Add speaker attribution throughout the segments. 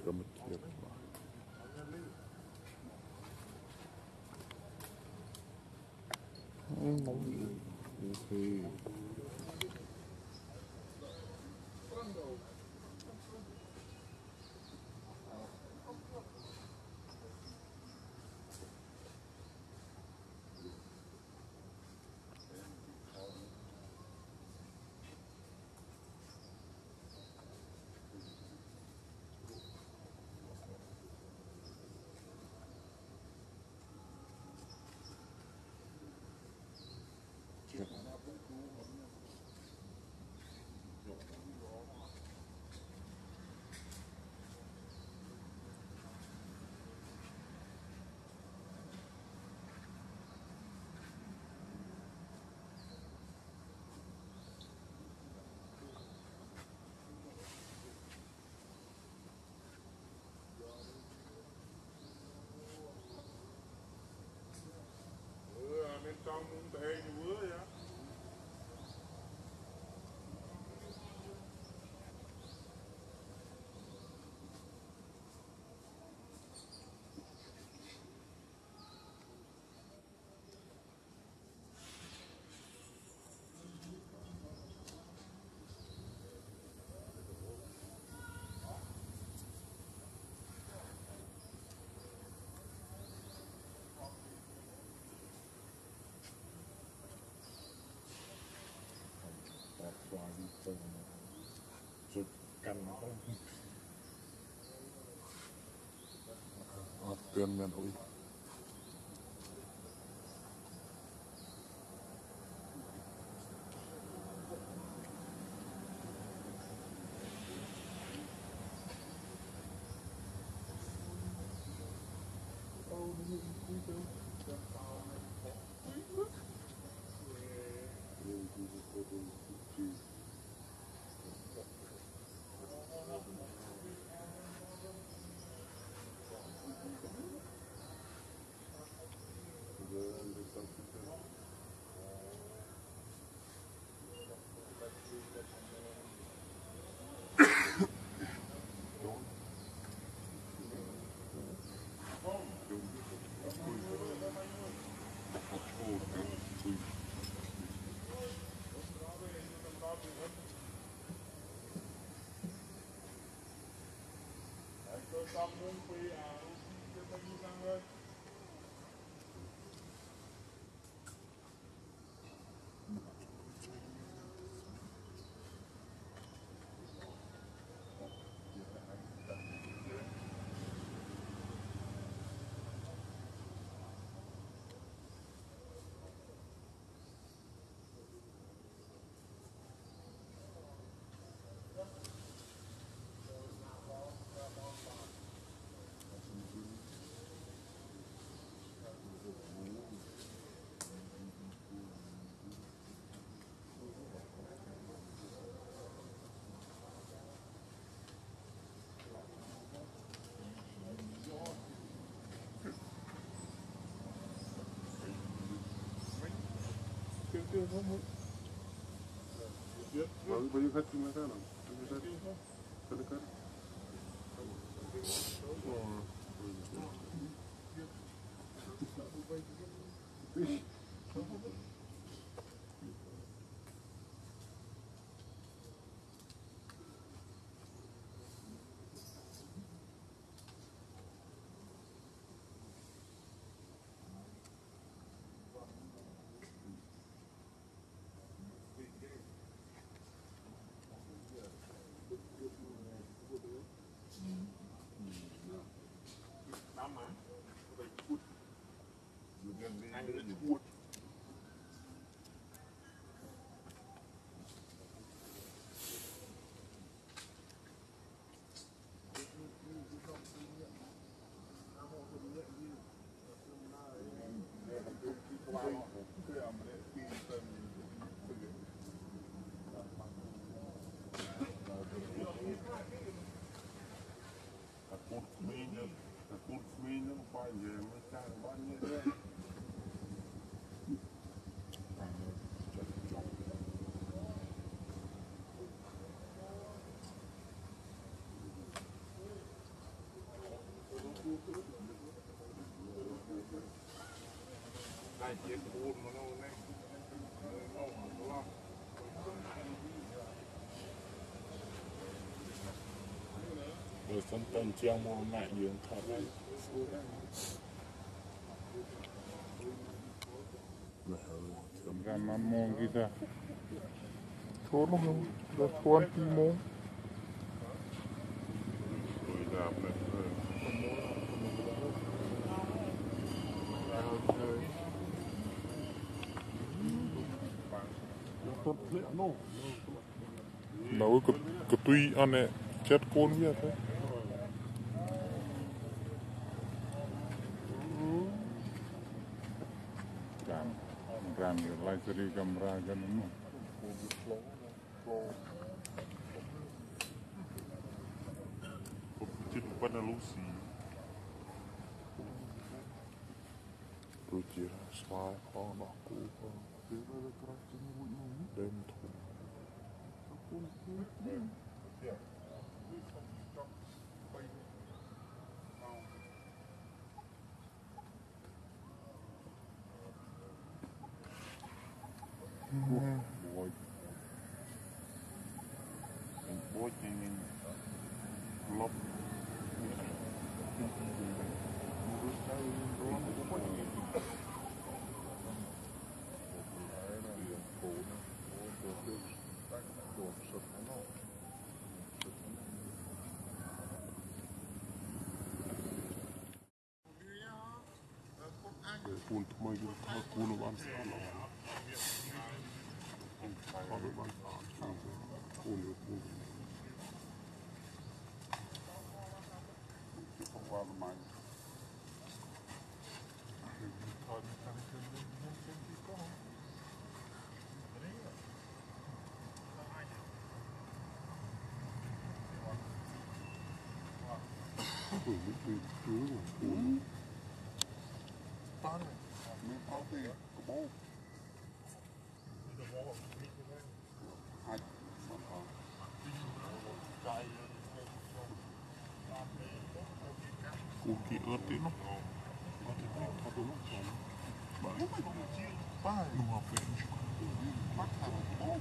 Speaker 1: cầm chiếc ok trong thế bữa vậy chụp cành tiền miền ủi xong muốn phi cho bao nhiêu năm ơi chưa có muốn bao nhiêu khách chúng ta nào khách đại diện buồn mà nó này nó lo
Speaker 2: rồi phân tầng treo mò mẹ dương thật đấy
Speaker 3: ra mà mong cái ra số nó không được quan thì mong
Speaker 2: rồi ra mẹ
Speaker 3: nấu cái tuy anh này chết con kia thôi ran lai seri kamera kan nó
Speaker 2: chết pada Lucy
Speaker 3: tôi chỉ là xóa con nó cũ con đêm thùng
Speaker 2: bố chị lóc
Speaker 3: cuốn thôi cái thằng cuốn nó bán sao nó có được bán sao cuốn được cuốn
Speaker 2: không qua mà
Speaker 3: cuốn
Speaker 2: bán mình có tiền có bố hai
Speaker 3: cuốn kia ớt tí nó
Speaker 2: thật đúng không
Speaker 3: ba nó học về
Speaker 2: bắt thằng bố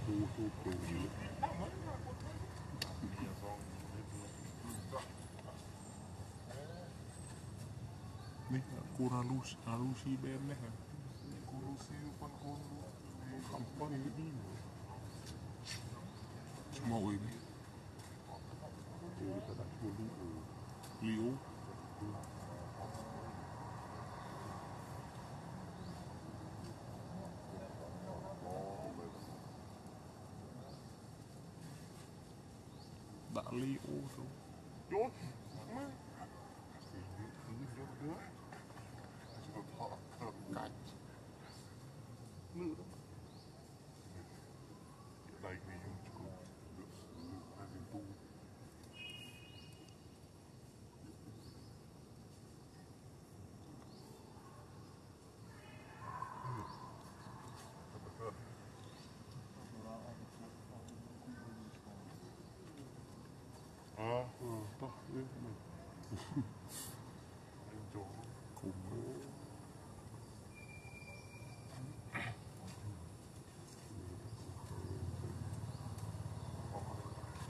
Speaker 3: này cô Alusi bên này hả
Speaker 2: cô Lucy con
Speaker 3: không có gì đi mọi người
Speaker 2: người ta đặt cô
Speaker 3: liễu đã liễu rồi
Speaker 2: chốt má đứa họ cạnh nữa đây thì chúng được hai viên tu
Speaker 3: tốt biết này
Speaker 2: chỗ
Speaker 3: cùng